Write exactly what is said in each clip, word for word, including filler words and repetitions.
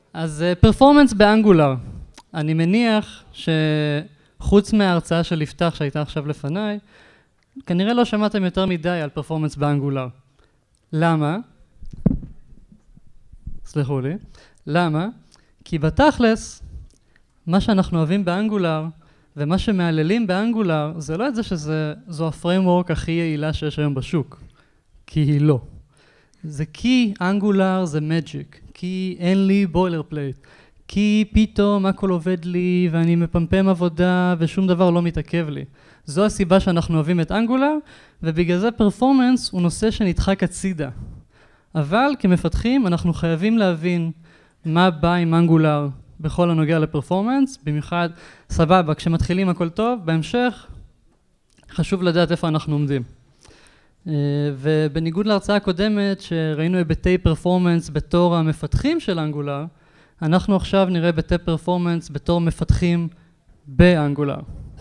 אז פרפורמנס באנגולר. אני מניח שחוץ מההרצאה של יפתח שהייתה עכשיו לפניי, כנראה לא שמעתם יותר מדי על פרפורמנס באנגולר. למה? סלחו לי. למה? כי בתכלס, מה שאנחנו אוהבים באנגולר, ומה שמעללים באנגולר, זה לא את זה שזו הפריימוורק הכי יעילה שיש היום בשוק. כי היא לא. זה כי אנגולר זה מג'יק. כי אין לי בוילר פלייט. כי פתאום הכל עובד לי, ואני מפמפם עבודה, ושום דבר לא מתעכב לי. זו הסיבה שאנחנו אוהבים את אנגולר, ובגלל זה פרפורמנס הוא נושא שנדחק הצידה. אבל כמפתחים אנחנו חייבים להבין מה בא עם אנגולר בכל הנוגע לפרפורמנס, במיוחד סבבה, כשמתחילים הכל טוב, בהמשך חשוב לדעת איפה אנחנו עומדים. ובניגוד להרצאה הקודמת שראינו היבטי פרפורמנס בתור המפתחים של אנגולר, אנחנו עכשיו נראה היבטי פרפורמנס בתור מפתחים באנגולר.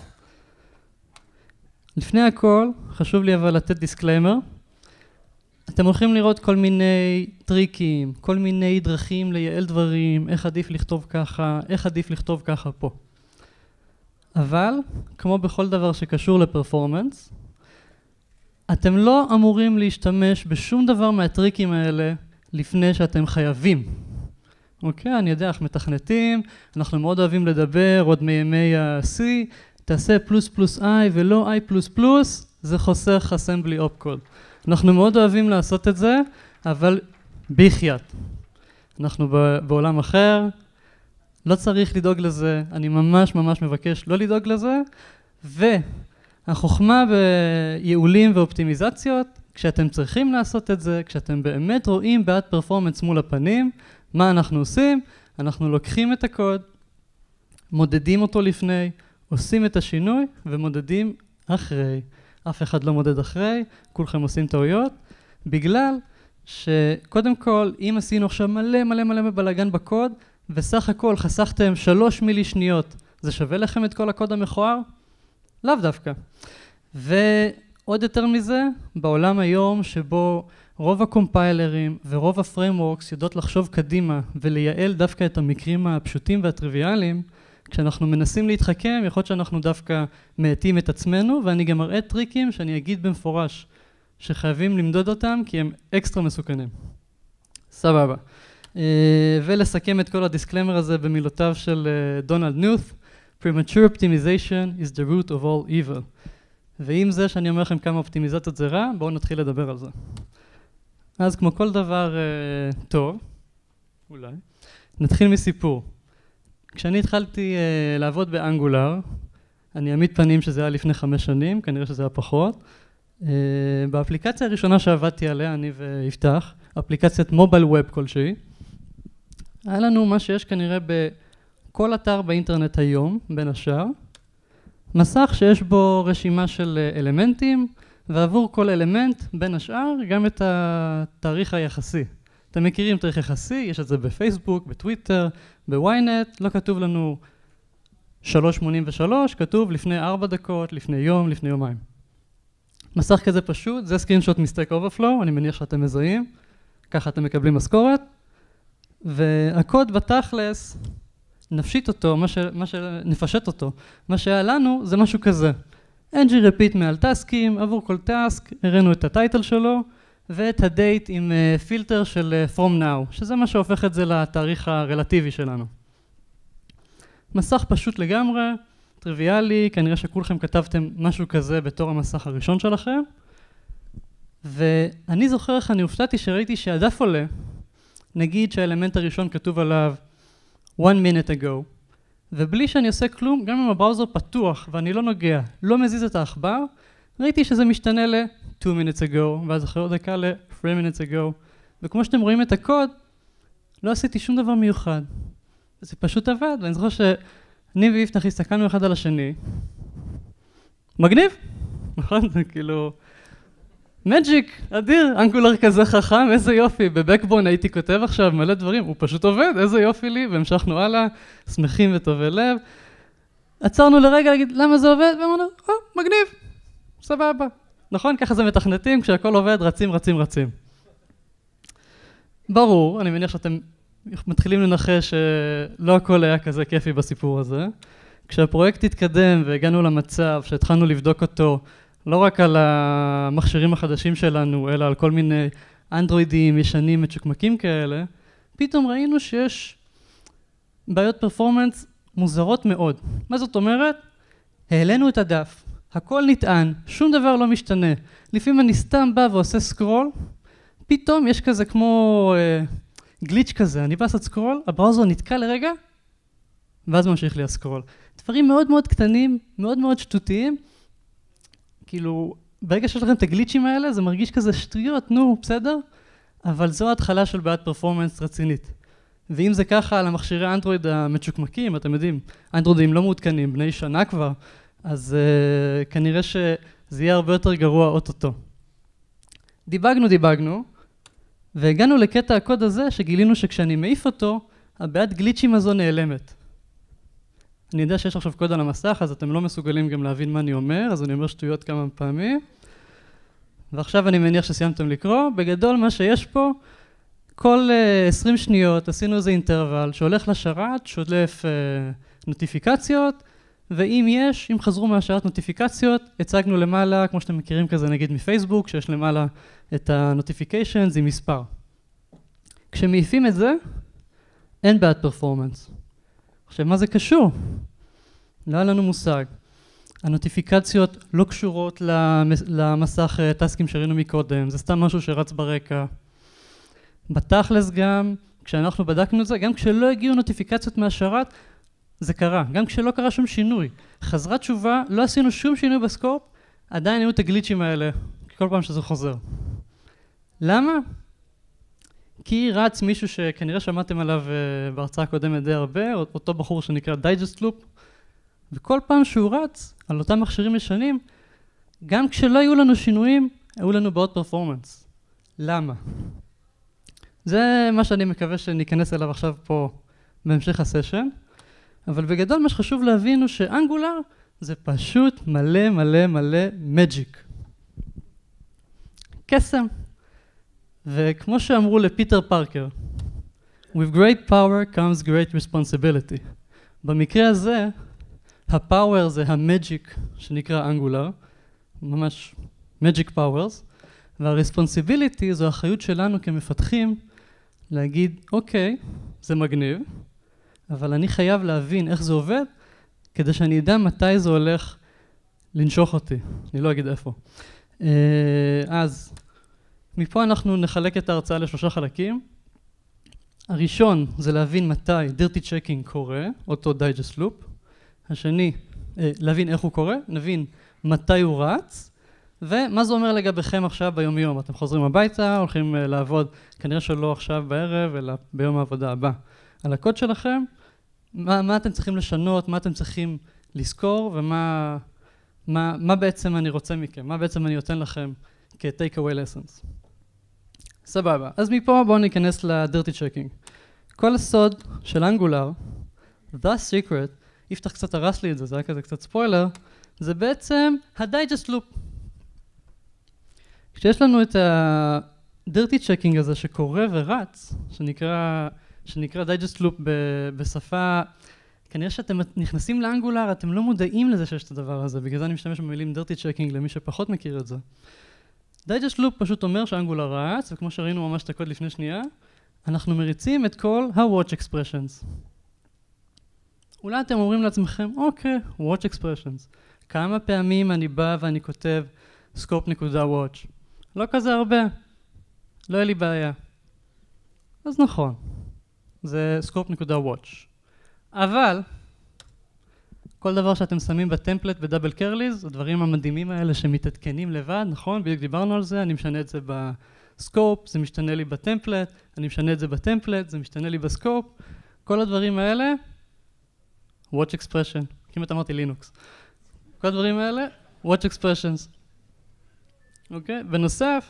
לפני הכל, חשוב לי אבל לתת דיסקליימר. אתם הולכים לראות כל מיני טריקים, כל מיני דרכים לייעל דברים, איך עדיף לכתוב ככה, איך עדיף לכתוב ככה פה. אבל, כמו בכל דבר שקשור לפרפורמנס, אתם לא אמורים להשתמש בשום דבר מהטריקים האלה לפני שאתם חייבים. אוקיי, אני יודע, אנחנו מתכנתים, אנחנו מאוד אוהבים לדבר, עוד מימי ה-C, תעשה פלוס פלוס I ולא I פלוס פלוס, זה חוסך assembly opcode. אנחנו מאוד אוהבים לעשות את זה, אבל בחייאת. אנחנו בעולם אחר, לא צריך לדאוג לזה, אני ממש ממש מבקש לא לדאוג לזה, והחוכמה בייעולים ואופטימיזציות, כשאתם צריכים לעשות את זה, כשאתם באמת רואים בעד פרפורמנס מול הפנים, מה אנחנו עושים? אנחנו לוקחים את הקוד, מודדים אותו לפני, עושים את השינוי ומודדים אחרי. אף אחד לא מודד אחרי, כולכם עושים טעויות, בגלל שקודם כל, אם עשינו עכשיו מלא מלא מלא בלגן בקוד, וסך הכל חסכתם שלוש מילי שניות, זה שווה לכם את כל הקוד המכוער? לאו דווקא. ועוד יותר מזה, בעולם היום שבו רוב הקומפיילרים ורוב הפריימוורקס יודעות לחשוב קדימה ולייעל דווקא את המקרים הפשוטים והטריוויאליים, כשאנחנו מנסים להתחכם, יכול להיות שאנחנו דווקא מעטים את עצמנו, ואני גם אראה טריקים שאני אגיד במפורש שחייבים למדוד אותם, כי הם אקסטרה מסוכנים. סבבה. ולסכם את כל הדיסקלמר הזה במילותיו של דונלד ניות' Premature optimization is the root of all evil. ועם זה שאני אומר לכם כמה אופטימיזציות זה רע, בואו נתחיל לדבר על זה. אז כמו כל דבר uh, טוב, אולי, נתחיל מסיפור. כשאני התחלתי uh, לעבוד באנגולר, אני אעמיד פנים שזה היה לפני חמש שנים, כנראה שזה היה פחות. Uh, באפליקציה הראשונה שעבדתי עליה, אני ויפתח, אפליקציית מובייל ווב כלשהי, היה לנו מה שיש כנראה בכל אתר באינטרנט היום, בין השאר, מסך שיש בו רשימה של אלמנטים, ועבור כל אלמנט, בין השאר, גם את התאריך היחסי. אתם מכירים תאריך יחסי, יש את זה בפייסבוק, בטוויטר, בוויינט, לא כתוב לנו שלוש שמונים ושלוש, כתוב לפני ארבע דקות, לפני יום, לפני יומיים. מסך כזה פשוט, זה סקרינשוט מסטק אוברפלואו, אני מניח שאתם מזהים, ככה אתם מקבלים משכורת, והקוד בתכלס, נפשט אותו, מה, ש... מה שנפשט אותו, מה שהיה לנו זה משהו כזה. ng repeat מעל טסקים, עבור כל טסק, הראינו את הטייטל שלו, ואת הדייט עם פילטר של from now, שזה מה שהופך את זה לתאריך הרלטיבי שלנו. מסך פשוט לגמרי, טריוויאלי, כנראה שכולכם כתבתם משהו כזה בתור המסך הראשון שלכם, ואני זוכר איך אני הופתעתי שראיתי שהדף עולה, נגיד שהאלמנט הראשון כתוב עליו one minute ago, ובלי שאני עושה כלום, גם אם הבראוזר פתוח ואני לא נוגע, לא מזיז את העכבר, ראיתי שזה משתנה ל-two minutes ago, ואז אחרי עוד דקה ל-three minutes ago, וכמו שאתם רואים את הקוד, לא עשיתי שום דבר מיוחד. זה פשוט עבד, ואני זוכר שאני ויפתח הסתכלנו אחד על השני. מגניב? נכון? זה כאילו... מג'יק, אדיר, אנגולר כזה חכם, איזה יופי, בבקבון הייתי כותב עכשיו מלא דברים, הוא פשוט עובד, איזה יופי לי, והמשכנו הלאה, שמחים וטובי לב. עצרנו לרגע להגיד, למה זה עובד? ואמרנו, אה, מגניב, סבבה. נכון? ככה זה מתכנתים, כשהכל עובד, רצים, רצים, רצים. ברור, אני מניח שאתם מתחילים לנחש שלא הכל היה כזה כיפי בסיפור הזה. כשהפרויקט התקדם והגענו למצב שהתחלנו לבדוק אותו, לא רק על המכשירים החדשים שלנו, אלא על כל מיני אנדרואידים ישנים מצ'וקמקים כאלה, פתאום ראינו שיש בעיות פרפורמנס מוזרות מאוד. מה זאת אומרת? העלינו את הדף, הכל נטען, שום דבר לא משתנה. לפעמים אני סתם בא ועושה סקרול, פתאום יש כזה כמו אה, גליץ' כזה, אני בא לעשות סקרול, הבראוזר נתקע לרגע, ואז ממשיך לי הסקרול. דברים מאוד מאוד קטנים, מאוד מאוד שטותיים, כאילו, ברגע שיש לכם את הגליצ'ים האלה, זה מרגיש כזה שטויות, נו, בסדר? אבל זו ההתחלה של בעיית פרפורמנס רצינית. ואם זה ככה על המכשירי אנדרואיד המצ'וקמקים, אתם יודעים, אנדרואידים לא מעודכנים, בני שנה כבר, אז uh, כנראה שזה יהיה הרבה יותר גרוע אוטוטו. דיבגנו, דיבגנו, והגענו לקטע הקוד הזה שגילינו שכשאני מעיף אותו, הבעיית גליצ'ים הזו נעלמת. אני יודע שיש עכשיו קוד על המסך, אז אתם לא מסוגלים גם להבין מה אני אומר, אז אני אומר שטויות כמה פעמים. ועכשיו אני מניח שסיימתם לקרוא. בגדול מה שיש פה, כל uh, עשרים שניות עשינו איזה אינטרוול שהולך לשרת, שולף uh, נוטיפיקציות, ואם יש, אם חזרו מהשרת נוטיפיקציות, הצגנו למעלה, כמו שאתם מכירים כזה נגיד מפייסבוק, שיש למעלה את הנוטיפיקיישנס עם מספר. כשמעיפים את זה, אין בעד פרפורמנס. עכשיו, מה זה קשור? לא היה לנו מושג. הנוטיפיקציות לא קשורות למסך טסקים שראינו מקודם, זה סתם משהו שרץ ברקע. בתכלס גם, כשאנחנו בדקנו את זה, גם כשלא הגיעו נוטיפיקציות מהשרת, זה קרה. גם כשלא קרה שום שינוי. חזרה תשובה, לא עשינו שום שינוי בסקופ, עדיין היו את הגליצ'ים האלה, כל פעם שזה חוזר. למה? כי רץ מישהו שכנראה שמעתם עליו בהרצאה הקודמת די הרבה, אותו בחור שנקרא Digest Loop, וכל פעם שהוא רץ על אותם מכשירים ישנים, גם כשלא היו לנו שינויים, היו לנו בעוד פרפורמנס. למה? זה מה שאני מקווה שניכנס אליו עכשיו פה בהמשך הסשן, אבל בגדול מה שחשוב להבין הוא שאנגולר זה פשוט מלא מלא מלא מג'יק. קסם. וכמו שאמרו לפיטר פארקר, with great power comes great responsibility. במקרה הזה, הפאוור זה המג'יק שנקרא אנגולר, ממש magic powers, והרספונסיביליטי זו האחריות שלנו כמפתחים להגיד, אוקיי, זה מגניב, אבל אני חייב להבין איך זה עובד, כדי שאני אדע מתי זה הולך לנשוך אותי. אני לא אגיד איפה. אז מפה אנחנו נחלק את ההרצאה לשלושה חלקים. הראשון זה להבין מתי dirty checking קורה, אותו digest loop. השני, להבין איך הוא קורה, נבין מתי הוא רץ, ומה זה אומר לגביכם עכשיו ביום יום. אתם חוזרים הביתה, הולכים לעבוד, כנראה שלא עכשיו בערב, אלא ביום העבודה הבא. על הקוד שלכם, מה, מה אתם צריכים לשנות, מה אתם צריכים לזכור, ומה מה, מה בעצם אני רוצה מכם, מה בעצם אני נותן לכם כ-take away lessons. סבבה. אז מפה בואו ניכנס ל-dirty checking. כל הסוד של אנגולר, the secret, יפתח קצת הרס לי את זה, זה היה כזה קצת ספוילר, זה בעצם ה-digest loop. כשיש לנו את ה-dirty checking הזה שקורה ורץ, שנקרא, שנקרא digest loop ב- בשפה, כנראה שאתם נכנסים לאנגולר, אתם לא מודעים לזה שיש את הדבר הזה, בגלל זה אני משתמש במילים dirty checking למי שפחות מכיר את זה. digest loop פשוט אומר שאנגולר רץ, וכמו שראינו ממש את הקוד לפני שנייה, אנחנו מריצים את כל ה-watch expressions. אולי אתם אומרים לעצמכם, אוקיי, watch expressions. כמה פעמים אני בא ואני כותב scope.watch? לא כזה הרבה. לא יהיה לי בעיה. אז נכון. זה scope.watch. אבל, כל דבר שאתם שמים בטמפלט בדאבל קרליז, הדברים המדהימים האלה שמתעדכנים לבד, נכון? בדיוק דיברנו על זה, אני משנה את זה בסקופ, זה משתנה לי בטמפלט, אני משנה את זה בטמפלט, זה משתנה לי בסקופ. כל הדברים האלה, watch expression, כמעט אמרתי לינוקס. כל הדברים האלה, watch expressions. אוקיי? בנוסף,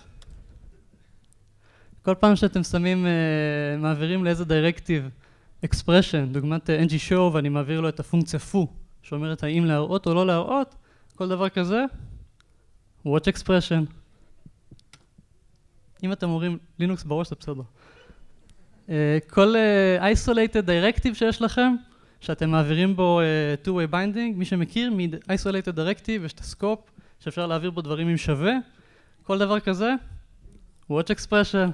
כל פעם שאתם שמים, uh, מעבירים לאיזה דירקטיב expression, דוגמת uh, ng show, ואני מעביר לו את הפונקציה foo, שאומרת האם להראות או לא להראות, כל דבר כזה, watch expression. אם אתם אומרים לינוקס בראש, זה בסדר. כל isolated directive שיש לכם, שאתם מעבירים בו two-way binding, מי שמכיר, מ-isolated directive יש את הסקופ, שאפשר להעביר בו דברים עם שווה, כל דבר כזה, watch expression.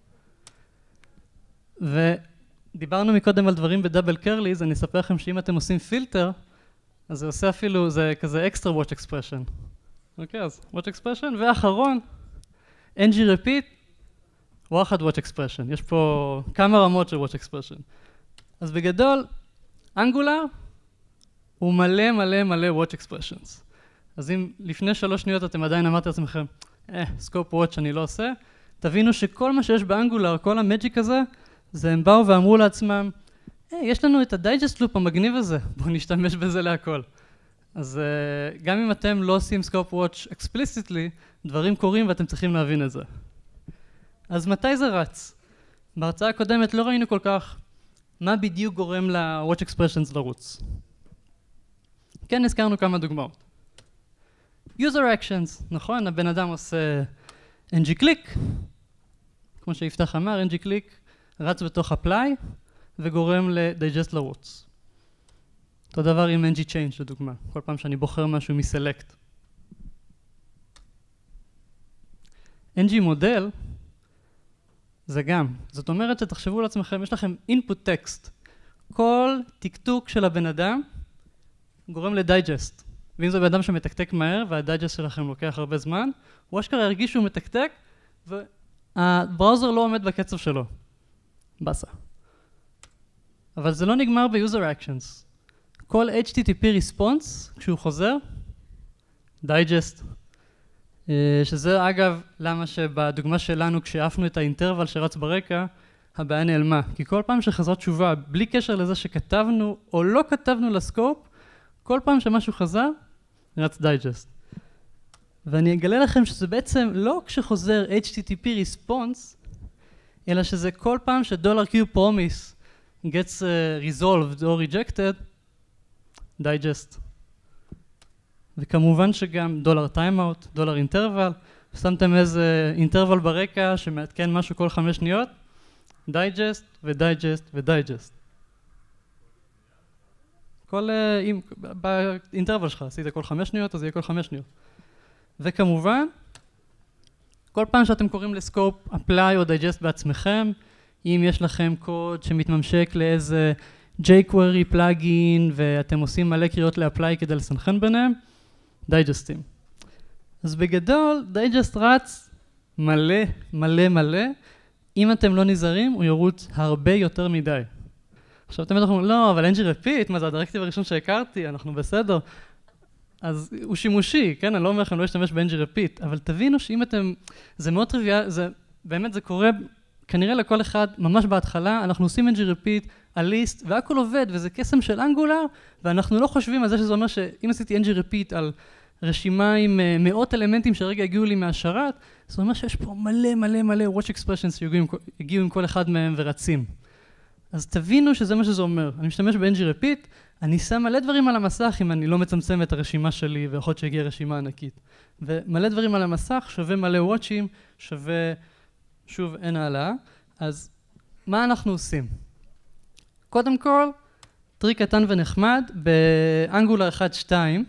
ודיברנו מקודם על דברים בדאבל קרליז, אני אספר לכם שאם אתם עושים פילטר, אז זה עושה אפילו, זה כזה extra watch expression. אוקיי, אז watch expression, ואחרון, ng-repeat, וואחד watch expression. יש פה כמה רמות של watch expression. אז בגדול, Angular הוא מלא מלא מלא watch expressions. אז אם לפני שלוש שניות אתם עדיין אמרתם לעצמכם, אה, scope watch אני לא עושה, תבינו שכל מה שיש באנגולר, כל המג'יק הזה, זה הם באו ואמרו לעצמם, אה, יש לנו את ה-digest loop המגניב הזה, בואו נשתמש בזה להכל. אז uh, גם אם אתם לא עושים scope watch explicitly, דברים קורים ואתם צריכים להבין את זה. אז מתי זה רץ? בהרצאה הקודמת לא ראינו כל כך מה בדיוק גורם ל-watch expressions לרוץ. כן, נזכרנו כמה דוגמאות. user actions, נכון? הבן אדם עושה ng-click, כמו שיפתח אמר, ng-click רץ בתוך apply וגורם ל-digest לרוץ. אותו דבר עם ng-change לדוגמה, כל פעם שאני בוחר משהו מ-select. ng-model זה גם, זאת אומרת שתחשבו לעצמכם, יש לכם input text, כל תקתוק של הבן אדם גורם ל-digest. ואם זה בן אדם שמתקתק מהר וה-digest שלכם לוקח הרבה זמן, הוא אשכרה ירגיש שהוא מתקתק והבראוזר לא עומד בקצב שלו. בסה. אבל זה לא נגמר ב-user actions. כל H T T P response, כשהוא חוזר, digest. שזה אגב, למה שבדוגמה שלנו, כשאפנו את האינטרוול שרץ ברקע, הבעיה נעלמה. כי כל פעם שחזרה תשובה, בלי קשר לזה שכתבנו או לא כתבנו לסקופ, כל פעם שמשהו חזר, רץ digest. ואני אגלה לכם שזה בעצם לא כשחוזר H T T P response, אלא שזה כל פעם ש-$Q promise gets uh, resolved או rejected, digest. וכמובן שגם דולר טיימאוט, דולר אינטרוול, שמתם איזה אינטרוול ברקע שמעדכן משהו כל חמש שניות, digest ודייג'סט ודייג'סט. כל, אם, באינטרוול שלך עשית כל חמש שניות, אז יהיה כל חמש שניות. וכמובן, כל פעם שאתם קוראים לסקופ, apply או digest בעצמכם, אם יש לכם קוד שמתממשק לאיזה jQuery פלאגין, ואתם עושים מלא קריאות ל-apply כדי לסנכרן ביניהם, דייג'סטים. אז בגדול, דייג'סט רץ מלא, מלא, מלא. אם אתם לא נזהרים, הוא ירוץ הרבה יותר מדי. עכשיו אתם אומרים, לא, אבל ng-repeat, מה זה הדירקטיב הראשון שהכרתי, אנחנו בסדר. אז הוא שימושי, כן? אני לא אומר לכם, לא להשתמש ב-ng-repeat, אבל תבינו שאם אתם, זה מאוד טריוויאלי, זה, באמת זה קורה כנראה לכל אחד, ממש בהתחלה, אנחנו עושים ng-repeat, הליסט, והכל עובד, וזה קסם של אנגולר, ואנחנו לא חושבים על זה שזה אומר שאם עשיתי ng-repeat על רשימה עם uh, מאות אלמנטים שהרגע הגיעו לי מהשרת, זה אומר שיש פה מלא מלא מלא watch expressions שהגיעו עם כל אחד מהם ורצים. אז תבינו שזה מה שזה אומר. אני משתמש ב-ng-repeat, אני שם מלא דברים על המסך אם אני לא מצמצם את הרשימה שלי, ויכול להיות שהגיעה רשימה ענקית. ומלא דברים על המסך שווה מלא watchים, שווה, שוב, אין העלאה. אז מה אנחנו עושים? קודם כל, טריק קטן ונחמד, באנגולר אחת שתיים,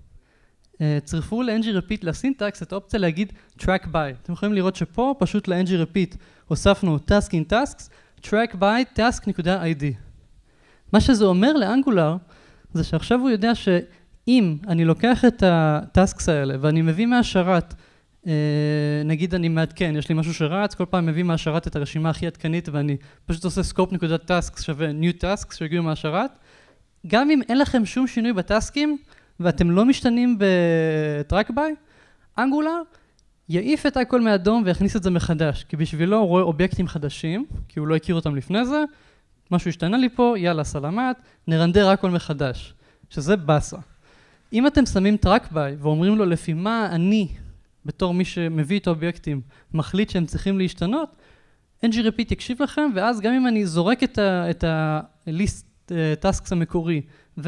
צריפו ל-ng-repeat לסינטקס את האופציה להגיד track by. אתם יכולים לראות שפה פשוט ל-ng-repeat הוספנו task in tasks, track by task.id. מה שזה אומר לאנגולר, זה שעכשיו הוא יודע שאם אני לוקח את הטאסקס האלה ואני מביא מהשרת, נגיד אני מעדכן, יש לי משהו שרץ, כל פעם מביא מהשרת את הרשימה הכי עדכנית ואני פשוט עושה scope.tasks שווה new tasks שהגיעו מהשרת, גם אם אין לכם שום שינוי בטאסקים ואתם לא משתנים ב-track by, אנגולר יעיף את הכל מאדום ויכניס את זה מחדש, כי בשבילו הוא רואה אובייקטים חדשים, כי הוא לא הכיר אותם לפני זה, משהו השתנה לי פה, יאללה סלמת, נרנדר הכל מחדש, שזה בסה. אם אתם שמים track by ואומרים לו לפי מה אני, בתור מי שמביא את האובייקטים, מחליט שהם צריכים להשתנות, ng-repeat יקשיב לכם, ואז גם אם אני זורק את ה-list tasks המקורי,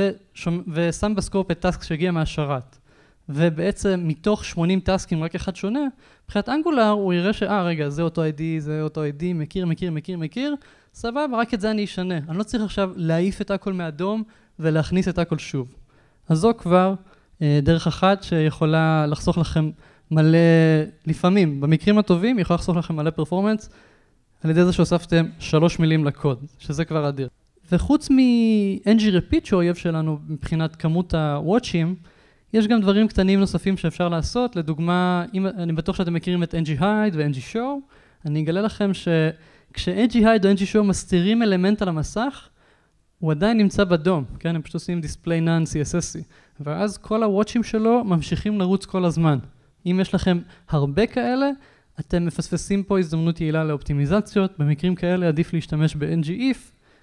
ושם בסקופ את טאסק שהגיע מהשרת, ובעצם מתוך שמונים טאסקים רק אחד שונה, מבחינת אנגולר הוא יראה שאה רגע זה אותו איי די, זה אותו איי די, מכיר, מכיר, מכיר, מכיר, סבבה, רק את זה אני אשנה. אני לא צריך עכשיו להעיף את הכל מאדום ולהכניס את הכל שוב. אז זו כבר דרך אחת שיכולה לחסוך לכם מלא, לפעמים, במקרים הטובים, יכולה לחסוך לכם מלא פרפורמנס, על ידי זה שהוספתם שלוש מילים לקוד, שזה כבר אדיר. וחוץ מ-אן ג'י repeat שהוא אויב שלנו מבחינת כמות ה-watchים, יש גם דברים קטנים נוספים שאפשר לעשות. לדוגמה, אם, אני בטוח שאתם מכירים את אן ג'י hide ו-אן ג'י show, אני אגלה לכם שכש-אן ג'י hide או אן ג'י show מסתירים אלמנט על המסך, הוא עדיין נמצא בדום, כן? הם פשוט עושים display none סי אס אס, ואז כל ה-watchים שלו ממשיכים לרוץ כל הזמן. אם יש לכם הרבה כאלה, אתם מפספסים פה הזדמנות יעילה לאופטימיזציות. במקרים כאלה עדיף להשתמש ב-אן ג'י if,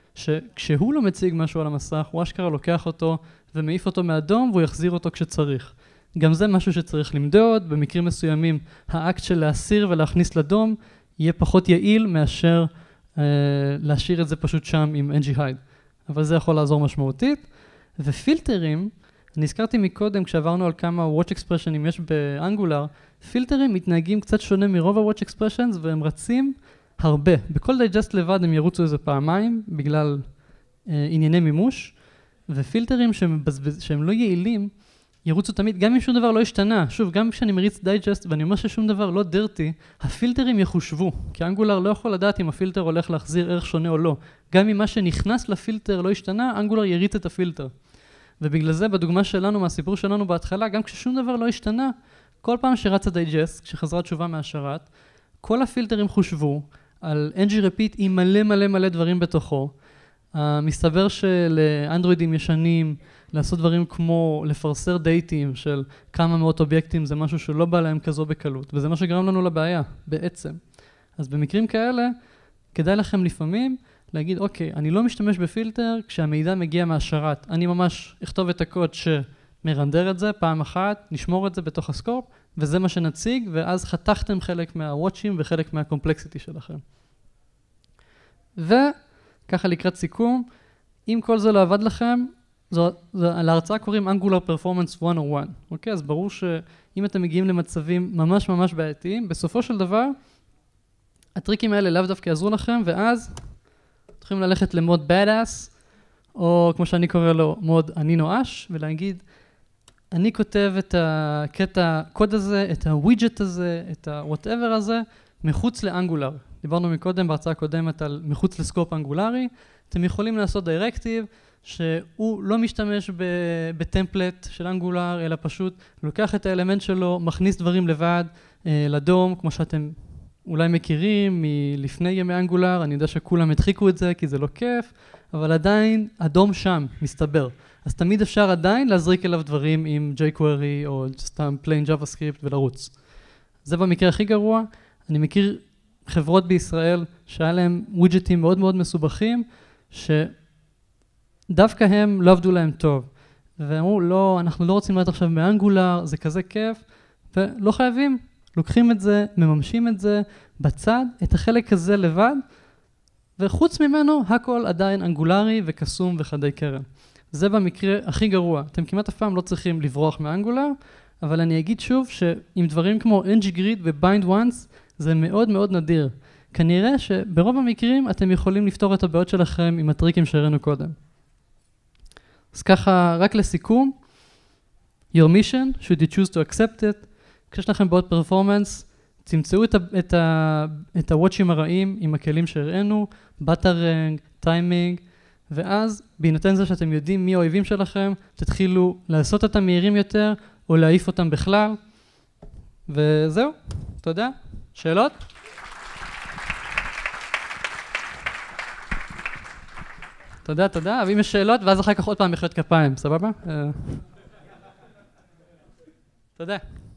שכשהוא לא מציג משהו על המסך, הוא אשכרה לוקח אותו ומעיף אותו מהאדום, והוא יחזיר אותו כשצריך. גם זה משהו שצריך למדוד. במקרים מסוימים, האקט של להסיר ולהכניס לדום, יהיה פחות יעיל מאשר אה, להשאיר את זה פשוט שם עם אן ג'י hide. אבל זה יכול לעזור משמעותית. ופילטרים, אני הזכרתי מקודם, כשעברנו על כמה watch expression'ים יש באנגולר, פילטרים מתנהגים קצת שונה מרוב ה-watch expressions, והם רצים הרבה. בכל digest לבד הם ירוצו איזה פעמיים, בגלל אה, ענייני מימוש, ופילטרים שהם, שהם לא יעילים, ירוצו תמיד, גם אם שום דבר לא השתנה. שוב, גם כשאני מריץ digest, ואני אומר ששום דבר לא dirty, הפילטרים יחושבו, כי אנגולר לא יכול לדעת אם הפילטר הולך להחזיר ערך שונה או לא. גם אם מה שנכנס לפילטר לא השתנה, אנגולר יריץ את הפילטר. ובגלל זה, בדוגמה שלנו, מהסיפור שלנו בהתחלה, גם כששום דבר לא השתנה, כל פעם שרץ ה-digest, כשחזרה תשובה מהשרת, כל הפילטרים חושבו על אן ג'י repeat עם מלא מלא מלא דברים בתוכו. Uh, מסתבר שלאנדרואידים ישנים, לעשות דברים כמו לפרסר דייטים של כמה מאות אובייקטים, זה משהו שלא בא להם כזו בקלות, וזה מה שגרם לנו לבעיה, בעצם. אז במקרים כאלה, כדאי לכם לפעמים להגיד, אוקיי, אני לא משתמש בפילטר כשהמידע מגיע מהשרת. אני ממש אכתוב את הקוד שמרנדר את זה פעם אחת, נשמור את זה בתוך הסקופ, וזה מה שנציג, ואז חתכתם חלק מהוואטשים וחלק מהקומפלקסיטי שלכם. וככה לקראת סיכום, אם כל זה לא עבד לכם, זו, זו, להרצאה קוראים Angular Performance מאה ואחת. אוקיי? אז ברור שאם אתם מגיעים למצבים ממש ממש בעייתיים, בסופו של דבר, הטריקים האלה לאו דווקא יעזרו לכם, ואז צריכים ללכת למוד badass, או כמו שאני קורא לו, מוד אני נואש, ולהגיד, אני כותב את הקטע קוד הזה, את הווידג'ט הזה, את ה-whatever הזה, מחוץ לאנגולר. דיברנו מקודם בהרצאה הקודמת על מחוץ לסקופ אנגולרי. אתם יכולים לעשות דירקטיב שהוא לא משתמש בטמפלט של אנגולר, אלא פשוט לוקח את האלמנט שלו, מכניס דברים לבד לדום, כמו שאתם אולי מכירים מלפני ימי אנגולר. אני יודע שכולם הדחיקו את זה כי זה לא כיף, אבל עדיין הדום שם מסתבר. אז תמיד אפשר עדיין להזריק אליו דברים עם jQuery או סתם plain JavaScript ולרוץ. זה במקרה הכי גרוע. אני מכיר חברות בישראל שהיה להם ווידג'טים מאוד מאוד מסובכים, שדווקא הם לא עבדו להם טוב. ואמרו, לא, אנחנו לא רוצים להיות עכשיו מאנגולר, זה כזה כיף, ולא חייבים. לוקחים את זה, מממשים את זה בצד, את החלק הזה לבד, וחוץ ממנו הכל עדיין אנגולרי וקסום וחדי קרן. זה במקרה הכי גרוע. אתם כמעט אף פעם לא צריכים לברוח מאנגולר, אבל אני אגיד שוב שעם דברים כמו אן ג'י grid ו-bind once, זה מאוד מאוד נדיר. כנראה שברוב המקרים אתם יכולים לפתור את הבעיות שלכם עם הטריקים שהראינו קודם. אז ככה, רק לסיכום, your mission, should you choose to accept it, כשיש לכם בעיות פרפורמנס, תמצאו את, ה- את, ה- את הוואטשים הרעים עם הכלים שהראינו, בטרנג, טיימינג, ואז בהינתן זה שאתם יודעים מי האויבים שלכם, תתחילו לעשות אותם מהירים יותר, או להעיף אותם בכלל, וזהו, תודה. שאלות? תודה, תודה. ואם יש שאלות, ואז אחר כך עוד פעם מחיאות כפיים, סבבה? תודה.